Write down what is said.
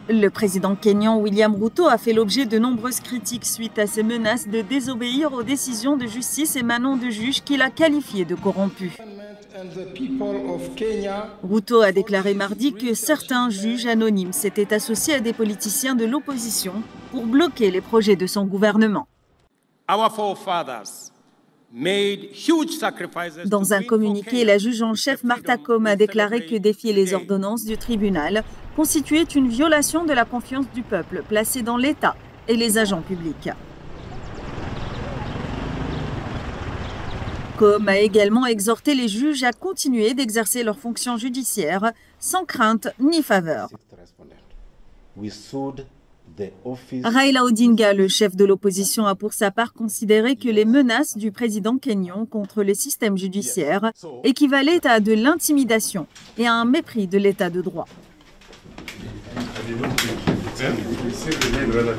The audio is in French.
Le président kényan William Ruto a fait l'objet de nombreuses critiques suite à ses menaces de désobéir aux décisions de justice émanant de juges qu'il a qualifiés de corrompus. Ruto a déclaré mardi que certains juges anonymes s'étaient associés à des politiciens de l'opposition pour bloquer les projets de son gouvernement. Dans un communiqué, la juge en chef Martha Koome a déclaré que défier les ordonnances du tribunal constituait une violation de la confiance du peuple placée dans l'État et les agents publics. Koome a également exhorté les juges à continuer d'exercer leurs fonctions judiciaires sans crainte ni faveur. Raila Odinga, le chef de l'opposition, a pour sa part considéré que les menaces du président kényan contre le système judiciaire équivalaient à de l'intimidation et à un mépris de l'état de droit.